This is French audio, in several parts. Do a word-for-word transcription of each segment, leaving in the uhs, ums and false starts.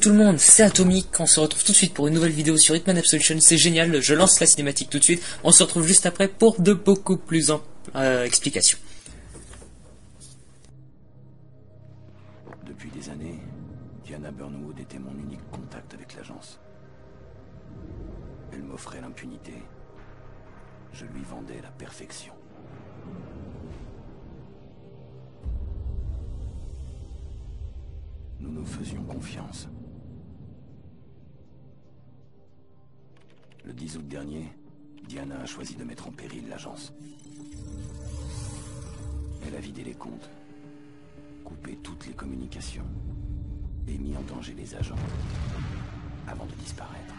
tout le monde, c'est Atomic, on se retrouve tout de suite pour une nouvelle vidéo sur Hitman Absolution, c'est génial, je lance la cinématique tout de suite, on se retrouve juste après pour de beaucoup plus en euh, explications. Depuis des années, Diana Burnwood était mon unique contact avec l'agence. Elle m'offrait l'impunité, je lui vendais la perfection. Nous nous faisions confiance. Le dix août dernier, Diana a choisi de mettre en péril l'agence. Elle a vidé les comptes, coupé toutes les communications et mis en danger les agents avant de disparaître.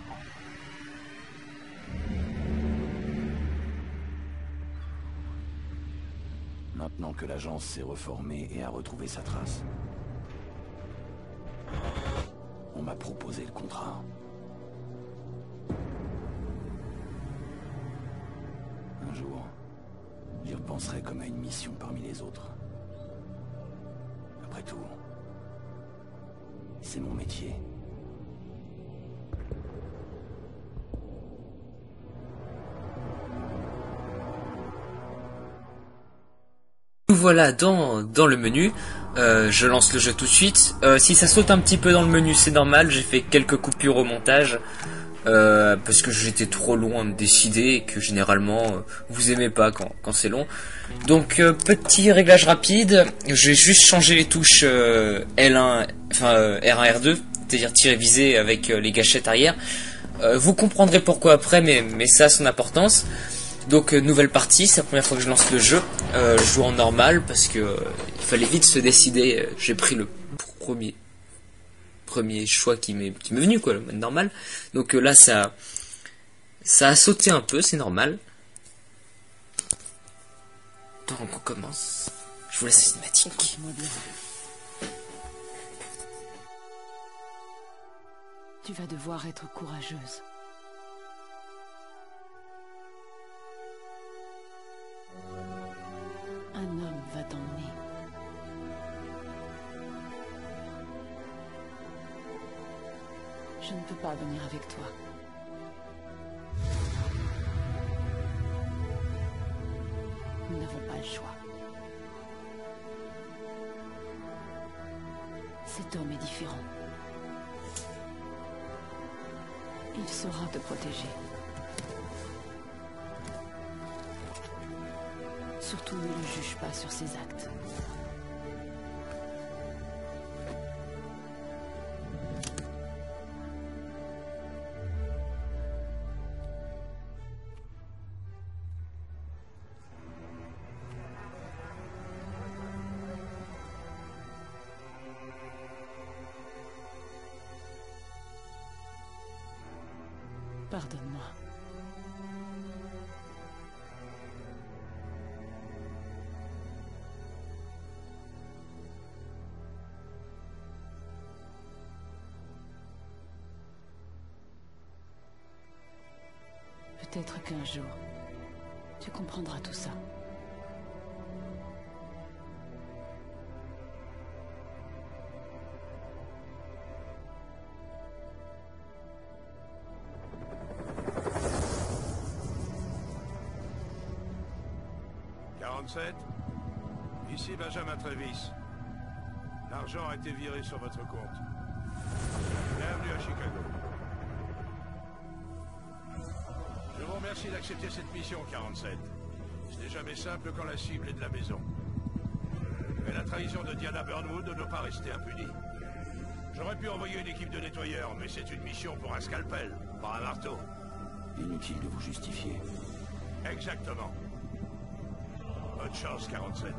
Maintenant que l'agence s'est reformée et a retrouvé sa trace, on m'a proposé le contrat. Un jour, j'y repenserai comme à une mission parmi les autres. Après tout, c'est mon métier. Nous voilà dans, dans le menu, euh, je lance le jeu tout de suite. Euh, si ça saute un petit peu dans le menu, c'est normal, j'ai fait quelques coupures au montage. Euh, parce que j'étais trop loin à me décider et que généralement euh, vous aimez pas quand, quand c'est long. Donc euh, petit réglage rapide, j'ai juste changé les touches euh, L un, enfin euh, R un R deux, c'est-à-dire tirer visé avec euh, les gâchettes arrière. Euh, vous comprendrez pourquoi après, mais, mais ça a son importance. Donc euh, nouvelle partie, c'est la première fois que je lance le jeu. Euh, je joue en normal parce que euh, il fallait vite se décider. J'ai pris le premier. premier choix qui m'est qui m'est venu, quoi, le mode normal. Donc euh, là ça ça a sauté un peu, c'est normal. Donc on commence. Je vous laisse la cinématique. Tu vas devoir être courageuse. Un homme va t'emmener. Je ne peux pas venir avec toi. Nous n'avons pas le choix. Cet homme est différent. Il saura te protéger. Surtout ne le juge pas sur ses actes. Pardonne-moi. Peut-être qu'un jour, tu comprendras tout ça. quarante-sept, ici Benjamin Travis. L'argent a été viré sur votre compte. Bienvenue à Chicago. Je vous remercie d'accepter cette mission, quarante-sept. Ce n'est jamais simple quand la cible est de la maison. Mais la trahison de Diana Burnwood ne doit pas rester impunie. J'aurais pu envoyer une équipe de nettoyeurs, mais c'est une mission pour un scalpel, pas un marteau. Inutile de vous justifier. Exactement. Bonne chance, quarante-sept.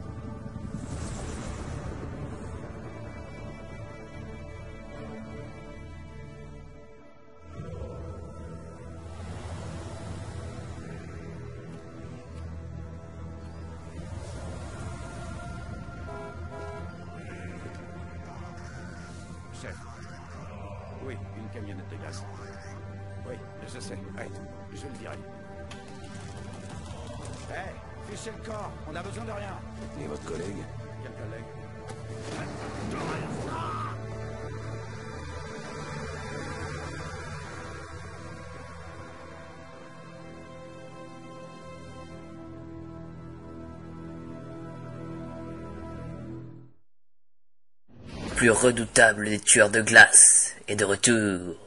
Chef. Oui, une camionnette de gaz. Oui, je sais. Ouais, je le dirai. Hé, hey, fichez le corps, on a besoin de rien. Et votre collègue? Quel collègue? plus redoutable des tueurs de glace est de retour.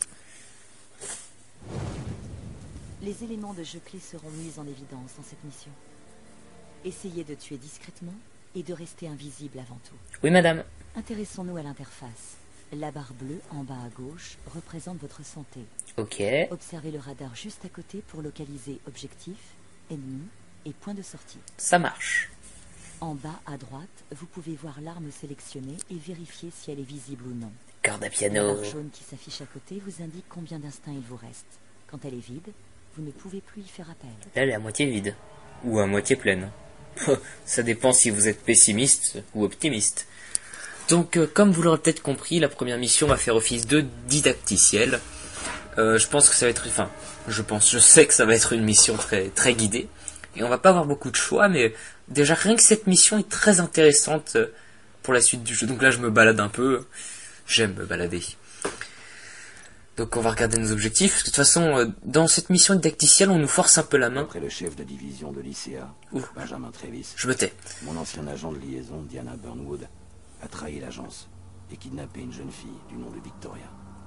Les éléments de jeu clés seront mis en évidence dans cette mission. Essayez de tuer discrètement et de rester invisible avant tout. Oui, madame. Intéressons-nous à l'interface. La barre bleue en bas à gauche représente votre santé. Ok. Observez le radar juste à côté pour localiser objectif, ennemi et point de sortie. Ça marche. En bas à droite, vous pouvez voir l'arme sélectionnée et vérifier si elle est visible ou non. Corde à La piano. barre jaune qui s'affiche à côté vous indique combien d'instincts il vous reste. Quand elle est vide, vous ne pouvez plus y faire appel. Là, elle est à moitié vide. Ou à moitié pleine. Ça dépend si vous êtes pessimiste ou optimiste. Donc, euh, comme vous l'aurez peut-être compris, la première mission va faire office de didacticiel. Euh, je pense que ça va être... Enfin, je pense, je sais que ça va être une mission très, très guidée. Et on va pas avoir beaucoup de choix, mais déjà rien que cette mission est très intéressante pour la suite du jeu. Donc là, je me balade un peu. J'aime me balader. Donc on va regarder nos objectifs. De toute façon, dans cette mission didacticielle, on nous force un peu la main. Après le chef de division de l'I C A, Ouf. Benjamin Travis, Je me tais. mon ancien agent de liaison, Diana Burnwood, a trahi l'agence et kidnappé une jeune fille du nom de Victoria.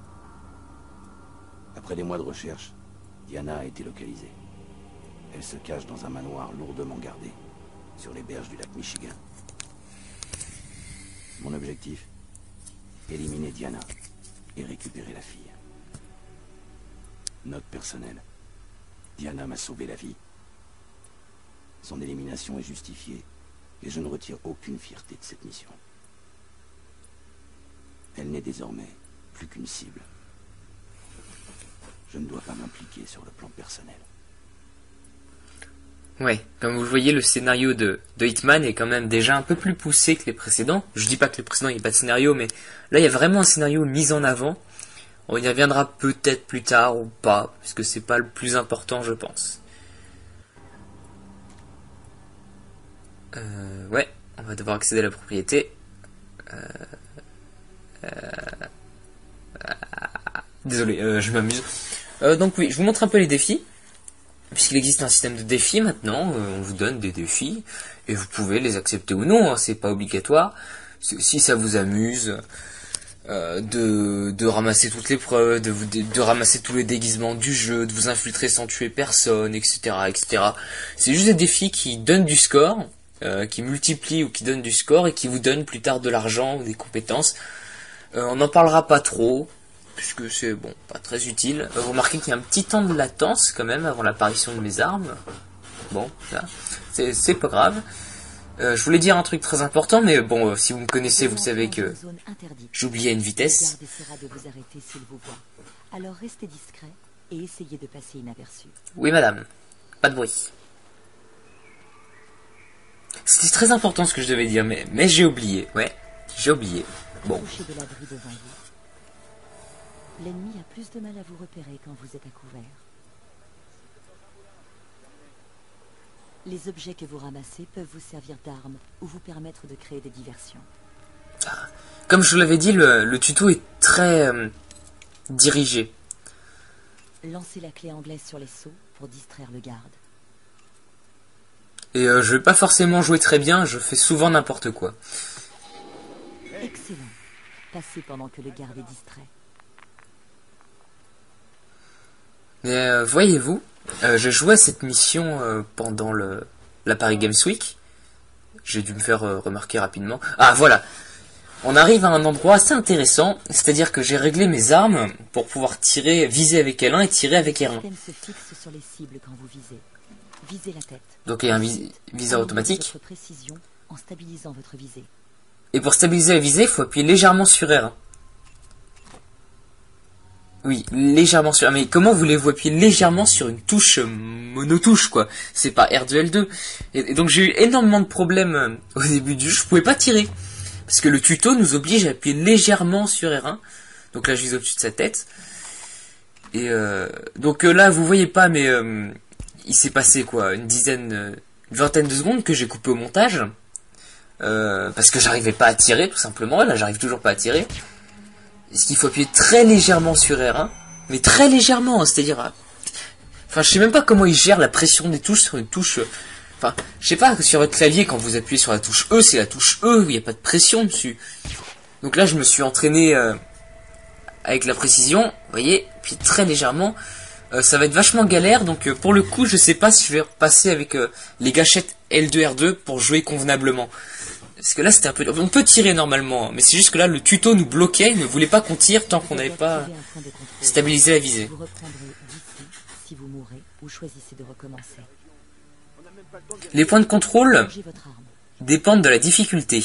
Après des mois de recherche, Diana a été localisée. Elle se cache dans un manoir lourdement gardé, sur les berges du lac Michigan. Mon objectif, éliminer Diana et récupérer la fille. Note personnelle. Diana m'a sauvé la vie. Son élimination est justifiée et je ne retire aucune fierté de cette mission. Elle n'est désormais plus qu'une cible. Je ne dois pas m'impliquer sur le plan personnel. Ouais, comme vous le voyez, le scénario de, de Hitman est quand même déjà un peu plus poussé que les précédents. Je dis pas que les précédents, il n'y a pas de scénario, mais là, il y a vraiment un scénario mis en avant. On y reviendra peut-être plus tard ou pas, parce que c'est pas le plus important, je pense. Euh, ouais, on va devoir accéder à la propriété. Euh, euh, euh, désolé, euh, je m'amuse. Euh, donc oui, je vous montre un peu les défis. Puisqu'il existe un système de défis maintenant, euh, on vous donne des défis, et vous pouvez les accepter ou non, hein, c'est pas obligatoire. Si ça vous amuse... Euh, de, de ramasser toutes les preuves, de, vous, de, de ramasser tous les déguisements du jeu, de vous infiltrer sans tuer personne, et cetera, et cetera. C'est juste des défis qui donnent du score, euh, qui multiplient ou qui donnent du score et qui vous donnent plus tard de l'argent ou des compétences. Euh, on n'en parlera pas trop, puisque c'est bon, pas très utile. Euh, vous remarquez qu'il y a un petit temps de latence quand même avant l'apparition de mes armes. Bon, là, c'est, c'est pas grave. Euh, je voulais dire un truc très important, mais bon, euh, si vous me connaissez, vous savez que j'ai oublié à une vitesse. Le garde essaiera de vous arrêter s'il vous voit. Alors restez discret et essayez de passer inaperçu. Oui, madame. Pas de bruit. C'était très important ce que je devais dire, mais, mais j'ai oublié. Ouais, j'ai oublié. Bon. Approchez de l'abri devant vous. L'ennemi a plus de mal à vous repérer quand vous êtes à couvert. Les objets que vous ramassez peuvent vous servir d'armes ou vous permettre de créer des diversions. Comme je vous l'avais dit, le, le tuto est très euh, dirigé. Lancez la clé anglaise sur les seaux pour distraire le garde. Et euh, je vais pas forcément jouer très bien, je fais souvent n'importe quoi. Excellent. Passez pendant que le garde est distrait. Mais euh, voyez-vous, euh, j'ai joué à cette mission euh, pendant le la Paris Games Week. J'ai dû me faire euh, remarquer rapidement. Ah voilà, on arrive à un endroit assez intéressant, c'est-à-dire que j'ai réglé mes armes pour pouvoir tirer, viser avec L un et tirer avec R un. Le système se fixe sur les cibles quand vous visez. Visez la tête. Donc il y a un vis viseur automatique. Votre précision en stabilisant votre visée. Et pour stabiliser la visée, il faut appuyer légèrement sur R un. Oui, légèrement sur... Mais comment voulez-vous appuyer légèrement sur une touche euh, monotouche, quoi? C'est pas R deux, L deux. Et, et donc j'ai eu énormément de problèmes euh, au début du jeu. Je pouvais pas tirer. Parce que le tuto nous oblige à appuyer légèrement sur R un. Donc là, je vise au-dessus de sa tête. Et euh, donc euh, là, vous voyez pas, mais euh, il s'est passé, quoi, une dizaine, euh, une vingtaine de secondes que j'ai coupé au montage. Euh, parce que j'arrivais pas à tirer, tout simplement. Là, j'arrive toujours pas à tirer. Est-ce qu'il faut appuyer très légèrement sur R un, mais très légèrement, c'est-à-dire... Enfin, je sais même pas comment il gère la pression des touches sur une touche... Enfin, je sais pas, sur votre clavier, quand vous appuyez sur la touche E, c'est la touche E, il n'y a pas de pression dessus. Donc là je me suis entraîné euh, avec la précision, vous voyez, puis très légèrement. Euh, ça va être vachement galère, donc euh, pour le coup je sais pas si je vais repasser avec euh, les gâchettes L deux R deux pour jouer convenablement. Parce que là c'était un peu... On peut tirer normalement, mais c'est juste que là le tuto nous bloquait, il ne voulait pas qu'on tire tant qu'on n'avait pas stabilisé la visée. Vous reprendrez d'ici si vous mourrez ou choisissez de recommencer. Les points de contrôle Changez votre arme. dépendent de la difficulté.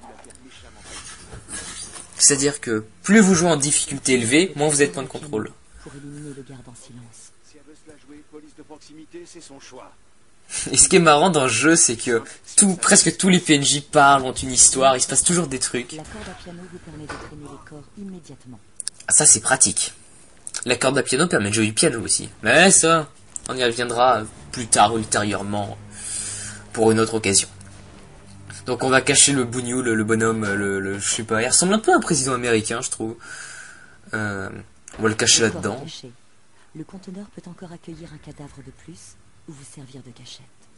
C'est-à-dire que plus vous jouez en difficulté élevée, moins vous avez de points de contrôle. Pour éliminer le garde en silence. Si elle veut se la jouer police de proximité, c'est son choix. Et ce qui est marrant dans le jeu, c'est que tout, presque tous les P N J parlent, ont une histoire, il se passe toujours des trucs. La corde à piano vous permet de traîner les corps immédiatement. Ah, ça c'est pratique. La corde à piano permet de jouer du piano aussi. Mais ça, on y reviendra plus tard, ultérieurement, pour une autre occasion. Donc on va cacher le bougnou, le, le bonhomme, le, le, je sais pas, il ressemble un peu à un président américain, je trouve. Euh, on va le cacher Le corps là-dedans. est caché. Le conteneur peut encore accueillir un cadavre de plus ou vous servir de cachette.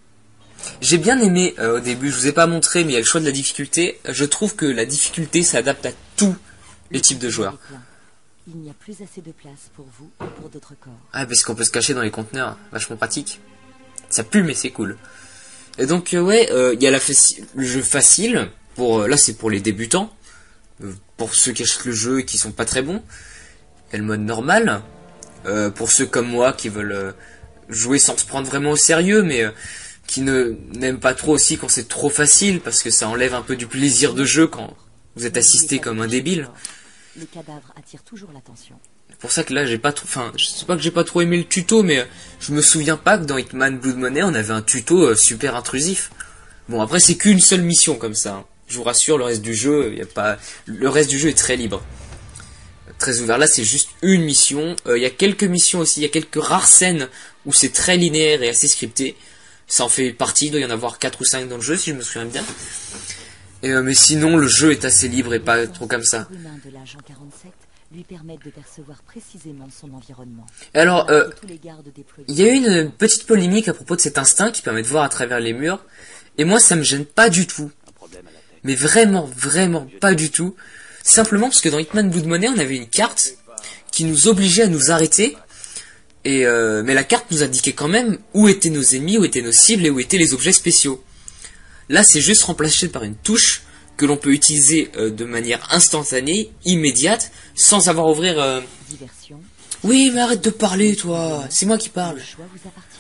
J'ai bien aimé, euh, au début, je vous ai pas montré, mais il y a le choix de la difficulté. Je trouve que la difficulté s'adapte à tous les types de joueurs. Il est plein. Il n'y a plus assez de place pour vous ou pour d'autres corps. Ah, parce qu'on peut se cacher dans les conteneurs, vachement pratique. Ça pue, mais c'est cool. Et donc, euh, ouais, il euh, y a la faci- le jeu facile, pour euh, là c'est pour les débutants, euh, pour ceux qui achètent le jeu et qui sont pas très bons. Il y a le mode normal, euh, pour ceux comme moi qui veulent euh, jouer sans se prendre vraiment au sérieux, mais euh, qui ne n'aiment pas trop aussi quand c'est trop facile, parce que ça enlève un peu du plaisir de jeu quand vous êtes assisté comme un débile. Le cadavre attire toujours l'attention. C'est pour ça que là j'ai pas trop, enfin je sais pas que j'ai pas trop aimé le tuto, mais euh, je me souviens pas que dans Hitman Blood Money on avait un tuto euh, super intrusif. Bon après c'est qu'une seule mission comme ça, hein. Je vous rassure, le reste du jeu, y a pas, le reste du jeu est très libre, très ouvert. Là c'est juste une mission. Il euh, y a quelques missions aussi, il y a quelques rares scènes où c'est très linéaire et assez scripté. Ça en fait partie, il doit y en avoir quatre ou cinq dans le jeu si je me souviens bien. Et, euh, mais sinon le jeu est assez libre et pas trop comme ça. Les humains de l'agent quarante-sept lui permettent de percevoir précisément son environnement. Alors, euh, Tous les gardes déployés- il y a eu une petite polémique à propos de cet instinct qui permet de voir à travers les murs. Et moi, ça me gêne pas du tout. Mais vraiment, vraiment pas du tout. Simplement parce que dans Hitman Blood Money, on avait une carte qui nous obligeait à nous arrêter. Et euh, mais la carte nous indiquait quand même où étaient nos ennemis, où étaient nos cibles et où étaient les objets spéciaux. Là, c'est juste remplacé par une touche que l'on peut utiliser euh, de manière instantanée, immédiate, sans avoir à ouvrir... Euh... Diversion. Oui, mais arrête de parler, toi. C'est moi qui parle. Le choix vous appartient.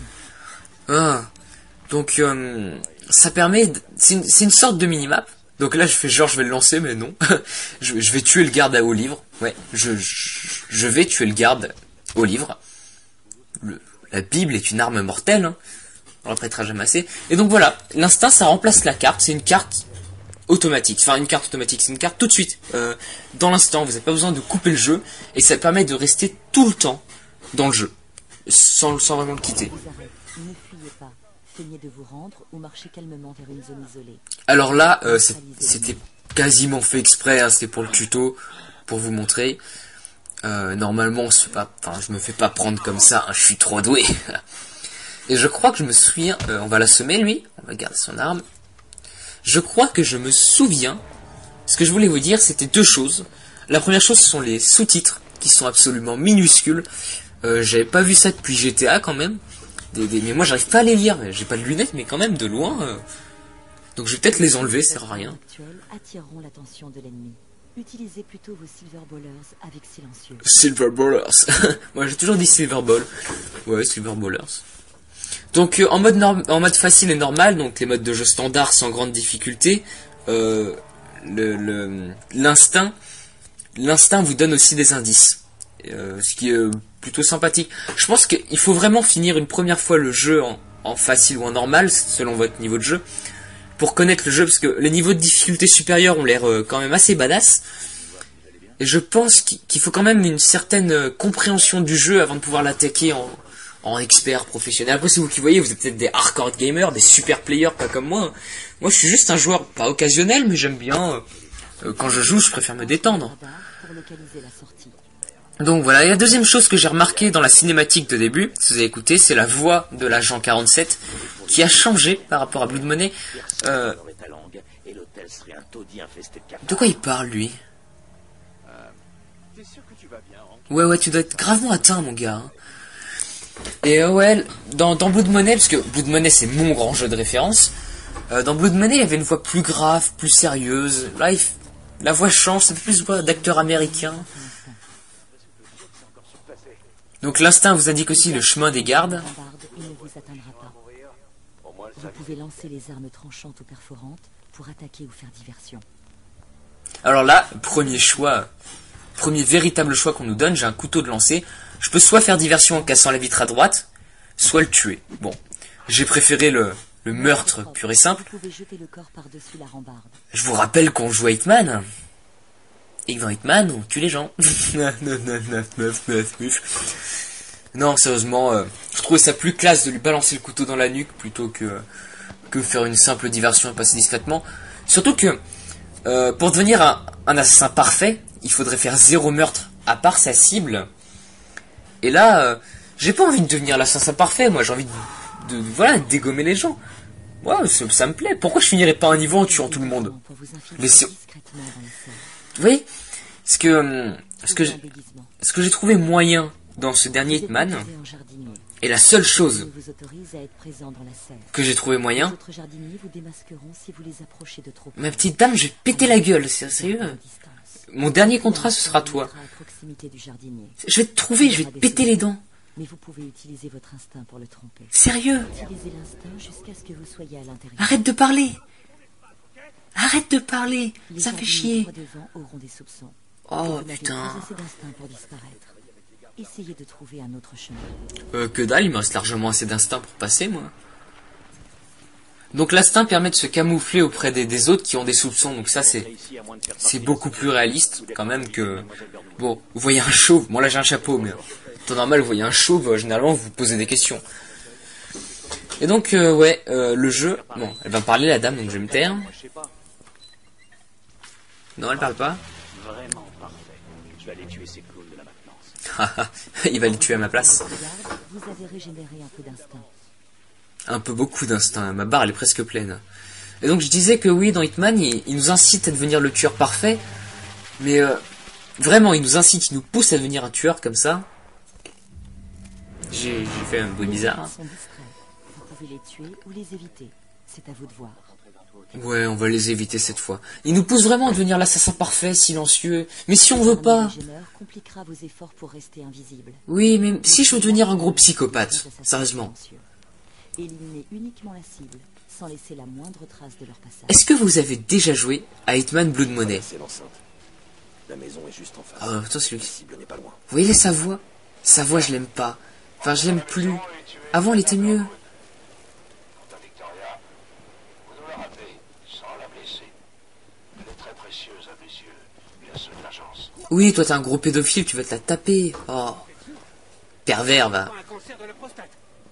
Ah, donc euh, ça permet, de... c'est une, c'est une sorte de minimap. Donc là je fais genre je vais le lancer mais non, je, je vais tuer le garde au livre. Ouais, je, je, je vais tuer le garde au livre. Le, la Bible est une arme mortelle, hein. On la prêtera jamais assez. Et donc voilà, l'instinct ça remplace la carte, c'est une carte automatique, enfin une carte automatique, c'est une carte tout de suite, euh, dans l'instant, vous n'avez pas besoin de couper le jeu, et ça permet de rester tout le temps dans le jeu, sans, sans vraiment le quitter. Vous arrête. Ne fuyez pas. Feignez de vous rendre ou marchez calmement vers une zone isolée. Alors là, euh, c'est- c'était quasiment fait exprès, hein, c'était pour le tuto, pour vous montrer. Euh, normalement, c'est pas, enfin, je me fais pas prendre comme ça, hein, je suis trop doué. Et je crois que je me souviens, euh, on va l'assommer lui, on va garder son arme. Je crois que je me souviens, ce que je voulais vous dire, c'était deux choses. La première chose, ce sont les sous-titres, qui sont absolument minuscules. Euh, j'avais pas vu ça depuis G T A quand même. Des, des, mais moi, j'arrive pas à les lire. J'ai pas de lunettes, mais quand même de loin. Euh... Donc je vais peut-être les enlever, ça sert à rien. Actuels attireront l'attention de l'ennemi. Utilisez plutôt vos silver ballers avec silencieux. Silver Ballers. Moi, j'ai toujours dit Silver Ball. Ouais, Silver Ballers. Donc euh, en mode norm- en mode facile et normal, donc les modes de jeu standard sans grande difficulté, euh, le, le, l'instinct, l'instinct vous donne aussi des indices, euh, ce qui est euh, plutôt sympathique. Je pense qu'il faut vraiment finir une première fois le jeu en, en facile ou en normal, selon votre niveau de jeu, pour connaître le jeu, parce que les niveaux de difficulté supérieurs ont l'air euh, quand même assez badass. Et je pense qu'il qu'il faut quand même une certaine euh, compréhension du jeu avant de pouvoir l'attaquer en en expert professionnel. Après c'est vous qui voyez, vous êtes peut-être des hardcore gamers, des super players, pas comme moi. Moi je suis juste un joueur, pas occasionnel, mais j'aime bien, euh, quand je joue je préfère me détendre. Radar pour localiser la sortie. Donc voilà, et la deuxième chose que j'ai remarqué dans la cinématique de début, si vous avez écouté, c'est la voix de l'agent quarante-sept, qui a changé par rapport à Blood Money. Euh, de quoi il parle lui? sûr que tu vas bien, Hank? Ouais, ouais, tu dois être gravement atteint, mon gars. Hein. Et euh, ouais, dans, dans Blood Money, parce que Blood Money c'est mon grand jeu de référence, euh, dans Blood Money il y avait une voix plus grave, plus sérieuse. Là, il f... la voix change, ça fait plus voix d'acteur américain. Donc l'instinct vous indique aussi le chemin des gardes. Il ne vous atteindra pas. Vous pouvez lancer les armes tranchantes ou perforantes pour attaquer ou faire diversion. Alors là, premier choix, premier véritable choix qu'on nous donne, j'ai un couteau de lancer. Je peux soit faire diversion en cassant la vitre à droite, soit le tuer. Bon, j'ai préféré le, le meurtre pur et simple. Vous pouvez jeter le corps par-dessus la rambarde. Je vous rappelle qu'on joue à Hitman. Et que dans Hitman, on tue les gens. Non, sérieusement, euh, je trouvais ça plus classe de lui balancer le couteau dans la nuque plutôt que, que faire une simple diversion et passer discrètement. Surtout que, euh, pour devenir un, un assassin parfait, il faudrait faire zéro meurtre à part sa cible. Et là, euh, j'ai pas envie de devenir l'assassin parfait, moi j'ai envie de, de, voilà, de dégommer les gens. Ouais, ça, ça me plaît. Pourquoi je finirais pas un niveau en tuant tout le monde? Laissez... Vous voyez, ce que, ce que, ce que j'ai trouvé moyen dans ce dernier Hitman, et la seule chose que j'ai trouvé moyen, ma petite dame, je vais péter la gueule, c'est sérieux. Mon dernier contrat, ce sera toi. Je vais te trouver, je vais te péter les dents. Mais vous pouvez utiliser votre instinct pour le tromper. Sérieux? Utilisez l'instinct jusqu'à ce que vous soyez à l'intérieur. Arrête de parler. Arrête de parler. Les Ça fait jardiniers chier. devant auront des soupçons. Oh Vous n'avez putain. pas assez d'instinct pour disparaître. Essayez de trouver un autre chemin. Euh, que dalle, il me reste largement assez d'instinct pour passer, moi. Donc l'instinct permet de se camoufler auprès des, des autres qui ont des soupçons. Donc ça, c'est c'est beaucoup plus réaliste quand même que... Bon, vous voyez un chauve. Bon là, j'ai un chapeau, mais... En temps normal, vous voyez un chauve, euh, généralement, vous vous posez des questions. Et donc, euh, ouais, euh, le jeu... Bon, elle va me parler, la dame, donc je vais me taire. Non, elle parle pas. Vraiment parfait. Je vais aller tuer ces clowns de la maintenance. Il va les tuer à ma place. Regarde, vous avez régénéré un peu d'instinct. Un peu beaucoup d'instinct, ma barre elle est presque pleine. Et donc je disais que oui, dans Hitman, il, il nous incite à devenir le tueur parfait, mais euh, vraiment, il nous incite, il nous pousse à devenir un tueur comme ça. J'ai j'ai fait un bruit bizarre. Ils sont discrets. Vous pouvez les tuer ou les éviter. C'est à vous de voir. Ouais, on va les éviter cette fois. Il nous pousse vraiment à devenir l'assassin parfait, silencieux. Mais si on veut pas... Le gêneur compliquera vos efforts pour rester invisible. Oui, mais si je veux devenir un gros psychopathe, sérieusement. Éliminer uniquement la cible, sans laisser la moindre trace de leur passage. Est-ce que vous avez déjà joué à Hitman Blood Money? C'est l'enceinte. La maison est juste en face. Ah, putain, c'est lui. La cible n'est pas loin. Vous voyez sa voix? Sa voix, je l'aime pas. Enfin, je l'aime plus. Avant, elle était mieux. Quant à Victoria, vous nous la rappelez, sans la blesser. Elle est très précieuse à mes yeux, et à ceux de l'agence. Oui, toi, t'es un gros pédophile, tu vas te la taper. Oh. Pervers, va. Un cancer de la prostate.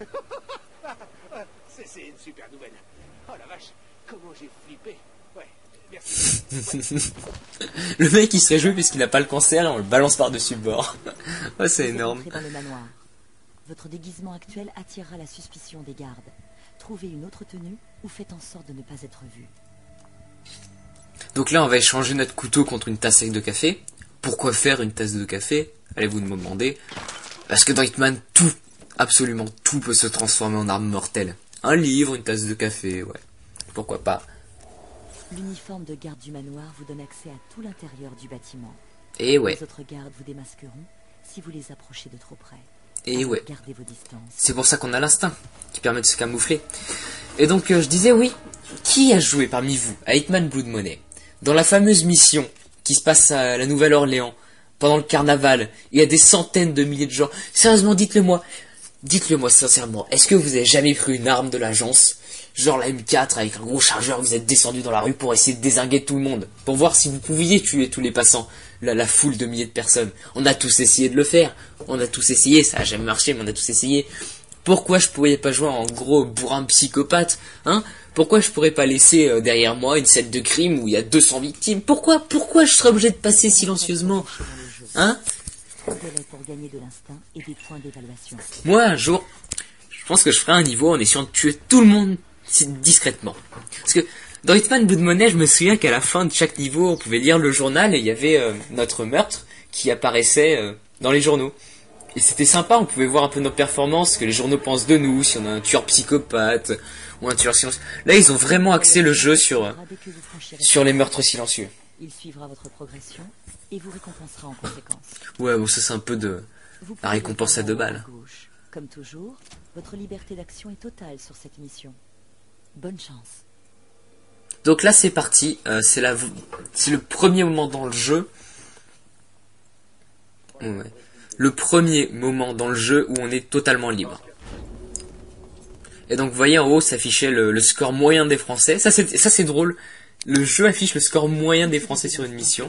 c'est, c'est une super nouvelle. Oh la vache, comment j'ai flippé. Ouais, merci. Le mec, il se réjouit puisqu'il n'a pas le cancer et on le balance par-dessus le bord. Oh, c'est Vous énorme. entrez dans le manoir. Votre déguisement actuel attirera la suspicion des gardes. Trouvez une autre tenue ou faites en sorte de ne pas être vu. Donc là, on va échanger notre couteau contre une tasse de café. Pourquoi faire une tasse de café? Allez-vous me demander. Parce que dans Hitman, tout, absolument tout peut se transformer en arme mortelle. Un livre, une tasse de café, ouais. Pourquoi pas. L'uniforme de garde du manoir vous donne accès à tout l'intérieur du bâtiment. Et ouais, Les autres gardes vous démasqueront si vous les approchez de trop près. et Alors, ouais. Gardez vos distances. C'est pour ça qu'on a l'instinct, qui permet de se camoufler. Et donc, euh, je disais oui, qui a joué parmi vous à Hitman Blood Money? Dans la fameuse mission qui se passe à la Nouvelle-Orléans, pendant le carnaval, il y a des centaines de milliers de gens. Sérieusement, dites-le moi. Dites-le moi sincèrement. Est-ce que vous avez jamais pris une arme de l'agence? Genre la M quatre avec un gros chargeur, vous êtes descendu dans la rue pour essayer de dézinguer tout le monde. Pour voir si vous pouviez tuer tous les passants. La, la foule de milliers de personnes. On a tous essayé de le faire. On a tous essayé, ça a jamais marché, mais on a tous essayé. Pourquoi je pourrais pas jouer en gros bourrin psychopathe, hein? Pourquoi je pourrais pas laisser euh, derrière moi une scène de crime où il y a deux cents victimes? Pourquoi Pourquoi je serais obligé de passer silencieusement? Hein? Trouvez-les pour gagner de l'instinct et des points d'évaluation. Moi, un jour, je pense que je ferai un niveau en essayant de tuer tout le monde si- discrètement. Parce que dans Hitman Blood Money, je me souviens qu'à la fin de chaque niveau, on pouvait lire le journal et il y avait euh, notre meurtre qui apparaissaient euh, dans les journaux. Et c'était sympa, on pouvait voir un peu nos performances, ce que les journaux pensent de nous, si on a un tueur psychopathe ou un tueur silencieux. Là, ils ont vraiment axé le jeu sur, sur les meurtres silencieux. Il suivra votre progression et vous récompensera en conséquence. Ouais, bon, ça c'est un peu de Vous la récompense à deux balles. gauche. Comme toujours, votre liberté d'action est totale sur cette mission. Bonne chance. Donc là, c'est parti. Euh, c'est la, c'est le premier moment dans le jeu. Ouais. Le premier moment dans le jeu où on est totalement libre. Et donc vous voyez en haut s'affichait le, le score moyen des Français. Ça c'est ça c'est drôle. Le jeu affiche le score moyen des Français sur une mission.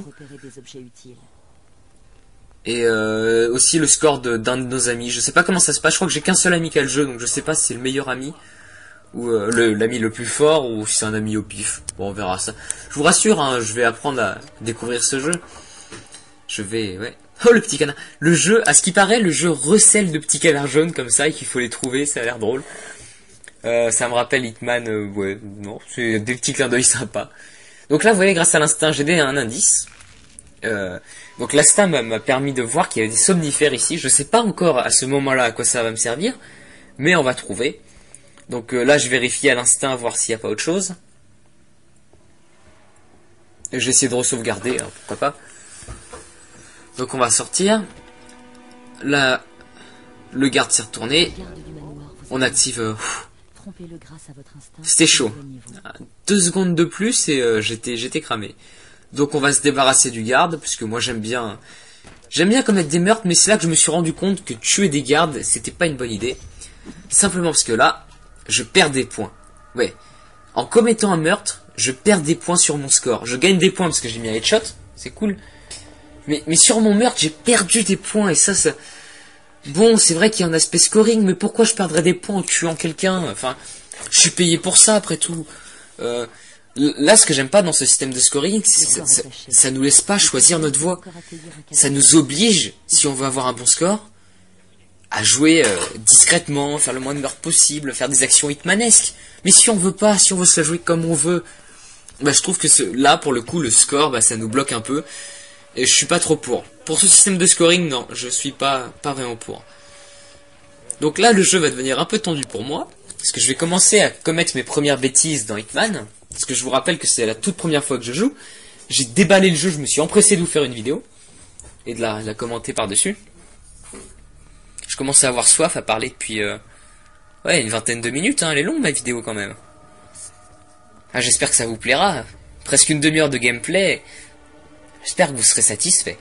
Et euh, aussi le score de, d'un de nos amis. Je sais pas comment ça se passe. Je crois que j'ai qu'un seul ami qui a le jeu, donc je sais pas si c'est le meilleur ami ou euh, le, l'ami le plus fort ou si c'est un ami au pif. Bon, on verra ça. Je vous rassure, hein, je vais apprendre à découvrir ce jeu. Je vais, ouais. Oh, le petit canard. Le jeu, à ce qui paraît, le jeu recèle de petits canards jaunes comme ça et qu'il faut les trouver, ça a l'air drôle. Euh, ça me rappelle Hitman, euh, ouais, non, c'est des petits clins d'œil sympas. Donc là, vous voyez, grâce à l'instinct, j'ai des, un indice. Euh, donc l'instinct m'a permis de voir qu'il y avait des somnifères ici. Je sais pas encore à ce moment-là à quoi ça va me servir, mais on va trouver. Donc euh, là, je vérifie à l'instinct, voir s'il n'y a pas autre chose. Et je vais essayer de re-sauvegarder, hein, pourquoi pas. Donc on va sortir. Là, le garde s'est retourné. On active... Euh, C'était chaud. Deux secondes de plus et euh, j'étais j'étais cramé. Donc on va se débarrasser du garde, puisque moi j'aime bien... J'aime bien commettre des meurtres, mais c'est là que je me suis rendu compte que tuer des gardes, c'était pas une bonne idée. Simplement parce que là, je perds des points. Ouais. En commettant un meurtre, je perds des points sur mon score. Je gagne des points parce que j'ai mis un headshot, c'est cool. Mais, mais sur mon meurtre, j'ai perdu des points, et ça, ça... Bon, c'est vrai qu'il y a un aspect scoring, mais pourquoi je perdrais des points en tuant quelqu'un? Enfin, je suis payé pour ça, après tout. Euh, là, ce que j'aime pas dans ce système de scoring, c'est que ça, ça, ça nous laisse pas choisir notre voie. Ça nous oblige, si on veut avoir un bon score, à jouer euh, discrètement, faire le moins de meurtres possible, faire des actions hitmanesques. Mais si on veut pas, si on veut se la jouer comme on veut, bah, je trouve que ce, là, pour le coup, le score, bah, ça nous bloque un peu. Et je suis pas trop pour. Pour ce système de scoring, non, je suis pas, pas vraiment pour. Donc là, le jeu va devenir un peu tendu pour moi, parce que je vais commencer à commettre mes premières bêtises dans Hitman, parce que je vous rappelle que c'est la toute première fois que je joue. J'ai déballé le jeu, je me suis empressé de vous faire une vidéo, et de la, de la commenter par-dessus. Je commence à avoir soif à parler depuis, euh, ouais, une vingtaine de minutes, hein, elle est longue ma vidéo quand même. Ah, j'espère que ça vous plaira, presque une demi-heure de gameplay. J'espère que vous serez satisfait.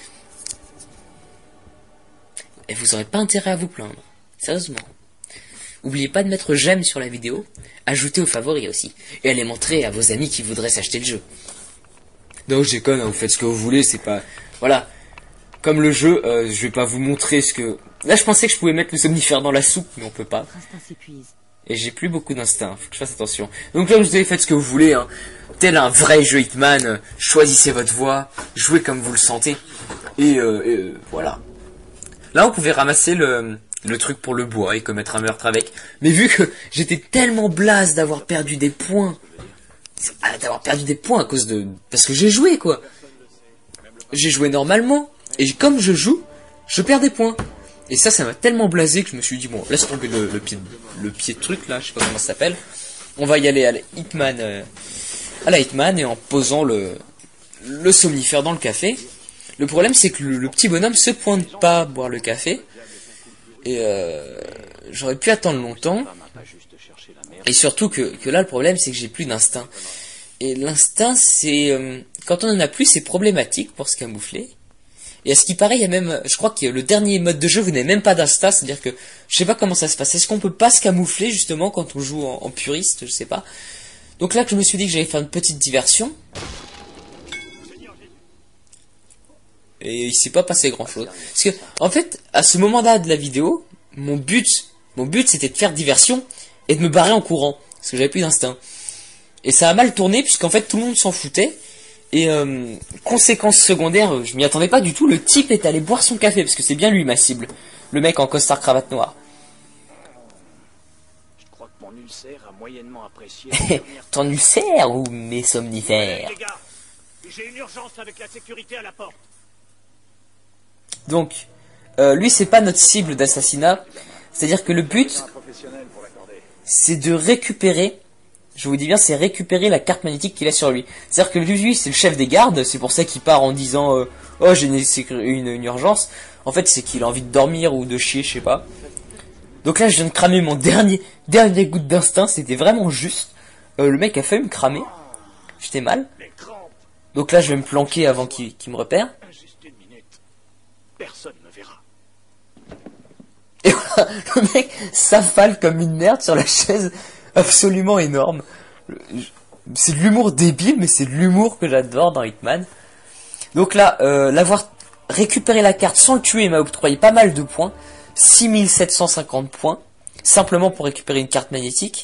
Et vous n'aurez pas intérêt à vous plaindre. Sérieusement. N'oubliez pas de mettre j'aime sur la vidéo, ajoutez aux favoris aussi, et allez montrer à vos amis qui voudraient s'acheter le jeu. Non, je déconne, hein, vous faites ce que vous voulez, c'est pas... Voilà. Comme le jeu, euh, je vais pas vous montrer ce que... Là, je pensais que je pouvais mettre le somnifère dans la soupe, mais on peut pas. Et j'ai plus beaucoup d'instinct, faut que je fasse attention. Donc là, vous avez fait ce que vous voulez, hein. Tel un vrai jeu Hitman, euh, choisissez votre voie, jouez comme vous le sentez, et, euh, et euh, voilà. Là, on pouvait ramasser le, le truc pour le bois et commettre un meurtre avec. Mais vu que j'étais tellement blase d'avoir perdu des points, d'avoir perdu des points à cause de... Parce que j'ai joué, quoi. J'ai joué normalement, et comme je joue, je perds des points. Et ça, ça m'a tellement blasé que je me suis dit, bon, laisse tomber le, le, pied, le pied de truc, là, je sais pas comment ça s'appelle. On va y aller à la Hitman... Euh, à la Hitman et en posant le, le somnifère dans le café. Le problème c'est que le, le petit bonhomme se pointe pas boire le café. Et euh, j'aurais pu attendre longtemps. Et surtout que, que là le problème c'est que j'ai plus d'instinct. Et l'instinct c'est... Euh, quand on en a plus c'est problématique pour se camoufler. Et à ce qui paraît il y a même... Je crois que le dernier mode de jeu vous n'avez même pas d'instinct. C'est à dire que je sais pas comment ça se passe. Est-ce qu'on peut pas se camoufler justement quand on joue en, en puriste? Je sais pas. Donc là que je me suis dit que j'allais faire une petite diversion. Et il s'est pas passé grand chose. Parce que, en fait, à ce moment-là de la vidéo, mon but, mon but c'était de faire diversion et de me barrer en courant. Parce que j'avais plus d'instinct. Et ça a mal tourné puisqu'en fait tout le monde s'en foutait. Et euh, conséquence secondaire, je m'y attendais pas du tout, le type est allé boire son café. Parce que c'est bien lui ma cible. Le mec en costard cravate noire. Moyennement apprécié. Ton ulcère ou mes somnifères? Hey, les gars, j'ai une urgence avec la sécurité à la porte. Donc, euh, lui, c'est pas notre cible d'assassinat. C'est-à-dire que le but, c'est de récupérer, je vous dis bien, c'est récupérer la carte magnétique qu'il a sur lui. C'est-à-dire que lui, c'est le chef des gardes, c'est pour ça qu'il part en disant euh, « Oh, j'ai une, une, une urgence ». En fait, c'est qu'il a envie de dormir ou de chier, je sais pas. Donc là, je viens de cramer mon dernier, dernier goutte d'instinct, c'était vraiment juste. Euh, le mec a failli me cramer. J'étais mal. Donc là, je vais me planquer avant qu'il qu'il me repère. Juste une minute. Personne ne verra. Et voilà, le mec s'affale comme une merde sur la chaise, absolument énorme. C'est de l'humour débile, mais c'est de l'humour que j'adore dans Hitman. Donc là, euh, l'avoir récupéré la carte sans le tuer m'a octroyé pas mal de points. six mille sept cent cinquante points, simplement pour récupérer une carte magnétique.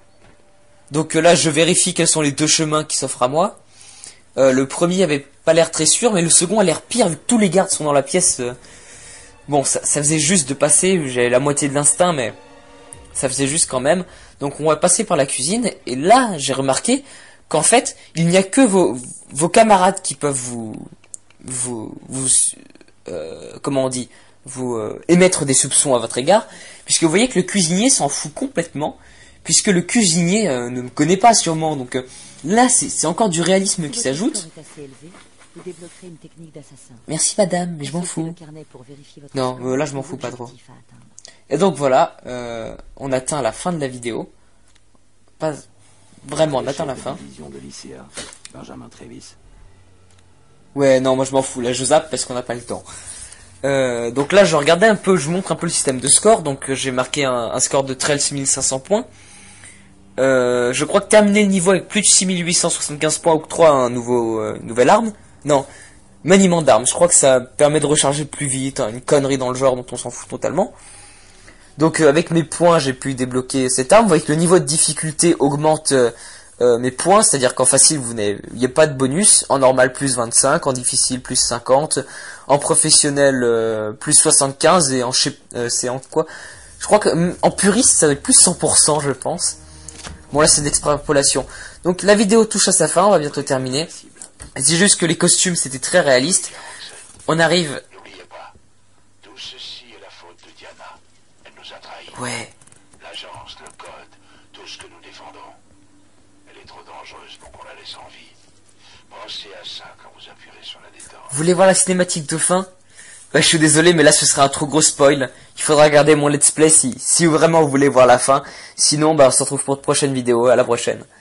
Donc euh, là, je vérifie quels sont les deux chemins qui s'offrent à moi. Euh, le premier avait pas l'air très sûr, mais le second a l'air pire vu que tous les gardes sont dans la pièce. Euh... Bon, ça, ça faisait juste de passer, j'avais la moitié de l'instinct, mais ça faisait juste quand même. Donc on va passer par la cuisine, et là, j'ai remarqué qu'en fait, il n'y a que vos, vos camarades qui peuvent vous... vous... vous euh, comment on dit vous euh, émettre des soupçons à votre égard, puisque vous voyez que le cuisinier s'en fout complètement, puisque le cuisinier euh, ne me connaît pas sûrement, donc euh, là c'est encore du réalisme Si qui votre s'ajoute. score est assez élevé, vous débloquerez une technique d'assassin. Merci madame, mais je m'en Consultez fous. le carnet pour vérifier votre Non, score euh, là, je et m'en vos fous pas trop. objectifs à atteindre. Et donc voilà, euh, on atteint la fin de la vidéo. Pas vraiment, on atteint la fin. Division de l'I C A, Benjamin Travis. Ouais, non, moi je m'en fous, là je zappe parce qu'on n'a pas le temps. Euh, donc là je regardais un peu, je vous montre un peu le système de score. Donc euh, j'ai marqué un, un score de treize mille cinq cents points. Euh, je crois que terminer le niveau avec plus de six mille huit cent soixante-quinze points octroie un nouveau, euh, nouvelle arme. Non, maniement d'armes, je crois que ça permet de recharger plus vite, hein, une connerie dans le genre dont on s'en fout totalement. Donc euh, avec mes points j'ai pu débloquer cette arme. Vous voyez que le niveau de difficulté augmente euh, euh, mes points, c'est-à-dire qu'en facile vous n'avez, il n'y a pas de bonus, en normal plus vingt-cinq, en difficile plus cinquante, en professionnel euh, plus soixante-quinze et en euh, c'est en quoi, je crois que en puriste ça va être plus cent pour cent je pense. Bon là c'est d'extrapolation. Donc la vidéo touche à sa fin, on va bientôt terminer. C'est juste que les costumes c'était très réaliste. On arrive. N'oubliez pas, tout ceci est la faute de Diana. Elle nous a trahis. Ouais. L'agence, le code, tout ce que nous défendons. Elle est trop dangereuse pour qu'on la laisse en vie. Pensez à ça quand vous appuierez sur la détente. Vous voulez voir la cinématique de fin? Bah je suis désolé mais là ce sera un trop gros spoil. Il faudra regarder mon let's play si, si vraiment vous voulez voir la fin. Sinon bah on se retrouve pour de prochaines vidéos. À la prochaine.